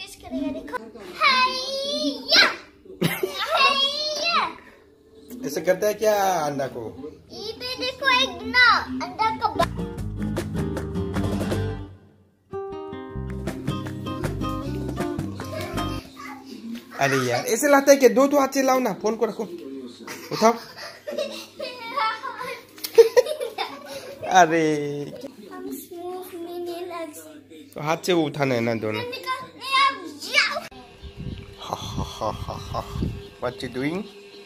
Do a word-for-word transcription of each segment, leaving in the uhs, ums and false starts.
Test करेगा, देखो। हाय ऐसे करता है क्या अंडा को? ये देखो एक ना अंडा का। अरे यार ऐसे लाता है क्या? दो तो हाथ से लाओ ना, फोन को रखो, उठाओ। अरे तो हाथ से वो उठाना है ना दोनों। What you doing?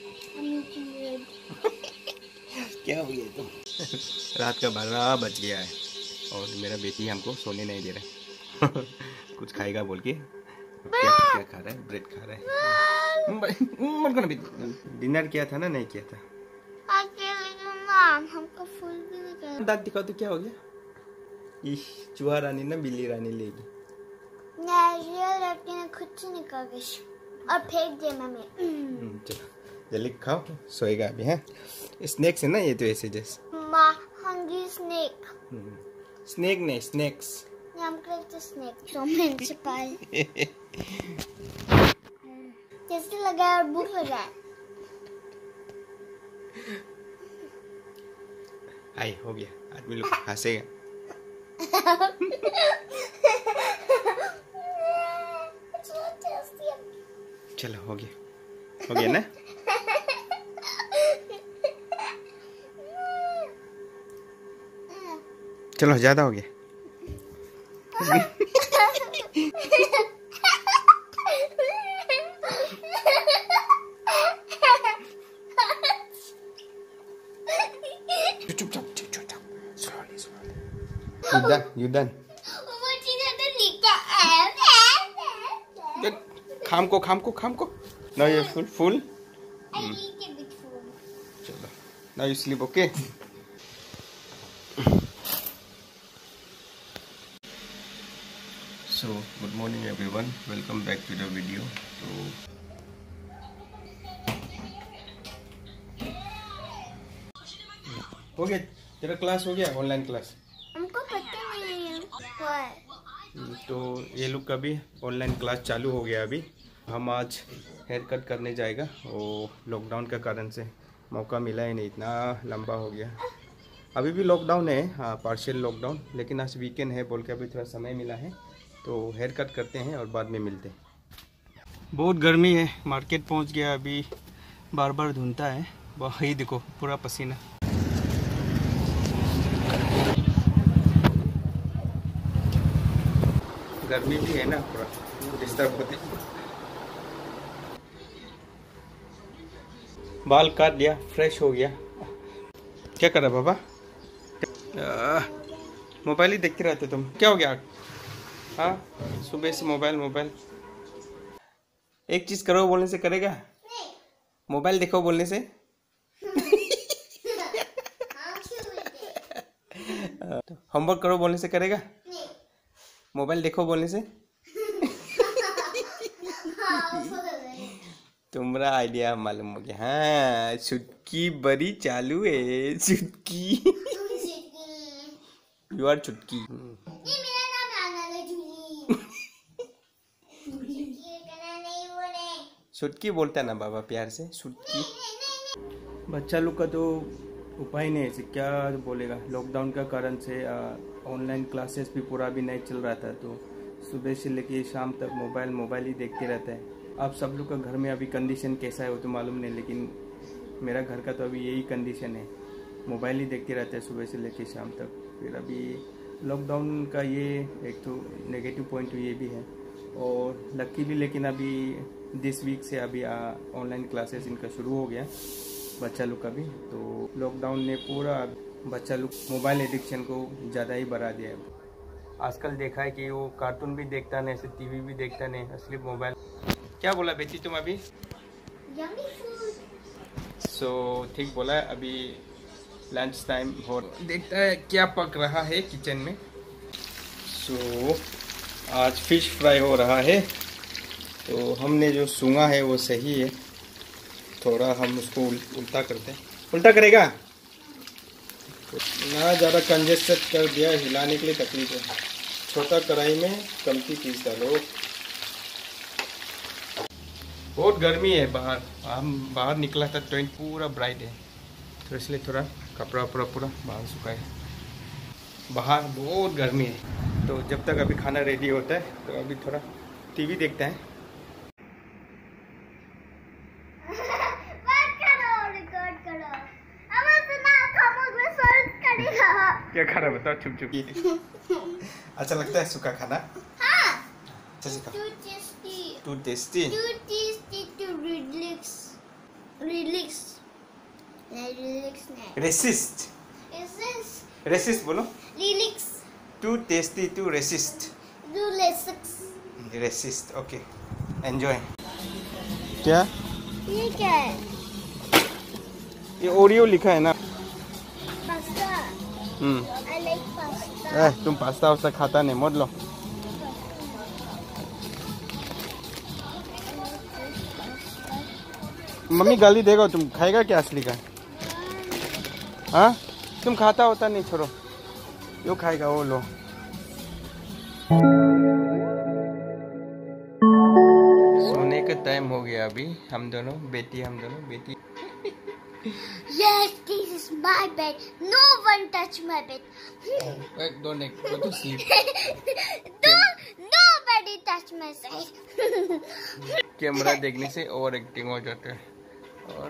क्या हो गया तुम? रात का बारह बज गया है और मेरा बेटी हमको सोने नहीं दे रहा है। कुछ खाएगा बोल के। क्या क्या खा रहा है? ब्रेड खा रहा है। डिनर किया था ना? नहीं किया था। हमको फूल भी नहीं। दांत दिखाओ तो क्या हो गया? इस चूहा रानी ना बिल्ली रानी लेगी। ने खुद से निकाल के और फेंक दे मम्मी। चलो जल्दी खाओ, सोएगा अभी। है स्नैक्स है ना ये तो, ऐसे जैसे माँ हंग्री स्नैक। स्नैक नहीं, स्नैक्स। हम करते स्नैक तो म्युनिसिपल। कैसे लगा और भूख लगा? हाय हो गया, आदमी लोग हंसेगा। चलो हो गया, हो गया ना? चलो ज्यादा हो गया। चुप चुप चुप चुप, slowly slowly. You done? You done? खाम को खाम को खाम को। Now you're full full. I eat a bit full. चलो, now you sleep, okay? So good morning everyone, welcome back to the video. तो हो गया तेरा क्लास, हो गया ऑनलाइन क्लास? हमको पता नहीं है। तो ये लोग का भी ऑनलाइन क्लास चालू हो गया अभी। हम आज हेयर कट करने जाएगा, वो लॉकडाउन के कारण से मौका मिला ही नहीं, इतना लंबा हो गया। अभी भी लॉकडाउन है, हाँ पार्शियल लॉकडाउन, लेकिन आज वीकेंड है बोल के अभी थोड़ा समय मिला है, तो हेयर कट करते हैं और बाद में मिलते हैं। बहुत गर्मी है, मार्केट पहुंच गया अभी, बार बार धुनता है। वही देखो पूरा पसीना। गर्मी भी है ना, पूरा डिस्टर्ब होते। बाल काट लिया, फ्रेश हो गया। क्या कर रहा बाबा? मोबाइल ही देखते रहते तुम, क्या हो गया? हाँ सुबह से मोबाइल मोबाइल। एक चीज करो बोलने से करेगा? मोबाइल देखो बोलने से। होमवर्क करो बोलने से करेगा? मोबाइल देखो बोलने से। तुम्हारा आइडिया मालूम हो गया। हाँ चुटकी बड़ी चालू है, चुटकी। यू आर चुटकी। ये मेरा नाम आना है, जूली। नहीं बोले। चुटकी बोलता ना बाबा प्यार से, चुटकी। बच्चा लोग का तो उपाय नहीं है, क्या बोलेगा। लॉकडाउन का कारण से ऑनलाइन क्लासेस भी पूरा भी नहीं चल रहा था, तो सुबह से लेके शाम तक मोबाइल मोबाइल ही देखते रहता है। आप सब लोग का घर में अभी कंडीशन कैसा है वो तो मालूम नहीं, लेकिन मेरा घर का तो अभी यही कंडीशन है, मोबाइल ही देखते रहते हैं सुबह से लेके शाम तक। फिर अभी लॉकडाउन का ये एक तो नेगेटिव पॉइंट ये भी है, और लकीली लेकिन अभी दिस वीक से अभी ऑनलाइन क्लासेस इनका शुरू हो गया बच्चा लोग का भी। तो लॉकडाउन ने पूरा बच्चा लोग मोबाइल एडिक्शन को ज़्यादा ही बढ़ा दिया है। आजकल देखा है कि वो कार्टून भी देखता नहीं, ऐसे टीवी भी देखता नहीं, असली मोबाइल। क्या बोला बेटी तुम अभी? सो so, ठीक बोला है। अभी लंच टाइम हो, देखता है क्या पक रहा है किचन में। सो so, आज फिश फ्राई हो रहा है, तो हमने जो सूंघा है वो सही है, थोड़ा हम उसको उल, उल्टा करते हैं। उल्टा करेगा ना, ज़्यादा कंजेस्टेड कर दिया, हिलाने के लिए तकलीफ है। छोटा कढ़ाई में कमती पीस डालो। बहुत गर्मी है बाहर, हम बाहर निकला था ट्वेंट पूरा ब्राइट है, तो इसलिए थोड़ा कपड़ा वपड़ा पूरा बाहर सुखाए। बाहर बहुत गर्मी है, तो जब तक अभी खाना रेडी होता है तो अभी थोड़ा टीवी देखते हैं। क्या खाना बताओ, छुप छुप अच्छा लगता है सूखा खाना? हाँ। अच्छा सीखा। Too tasty. Too tasty. Too tasty to relax. Relax. Relax नहीं. रेसिस्ट। Resist. रेसिस्ट बोलो। Relax. Too tasty to resist. Relax. Resist, okay. Enjoy. क्या? ये क्या है? ये ओरियो लिखा है ना? Pasta. Hmm. I like pasta. ए, तुम पास्ता वास्ता खाता नहीं, मत लो। मम्मी गाली देगा, तुम खाएगा क्या असली का? हाँ, तुम खाता होता नहीं, छोड़ो, यो खाएगा वो, लो। सोने का टाइम हो गया अभी, हम दोनों बेटी हम दोनों बेटी Yes, this is my bed. No one touch my bed. don't go to sleep. Don't, nobody touch my side. Camera देखने से ओवर एक्टिंग हो जाता है। और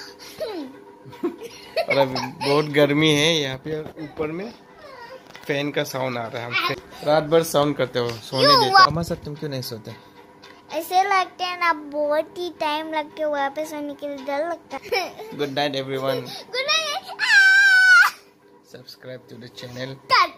और अभी बहुत गर्मी है यहाँ पे, और ऊपर में फैन का साउंड आ रहा है। हम रात भर साउंड करते हो, सोने देते हो। हमारे साथ तुम क्यों नहीं सोते? ऐसे लगते हैं ना, बहुत ही टाइम लग के वहाँ पे सोने के लिए डर लगता है। Good night everyone. Good night. Subscribe to the channel.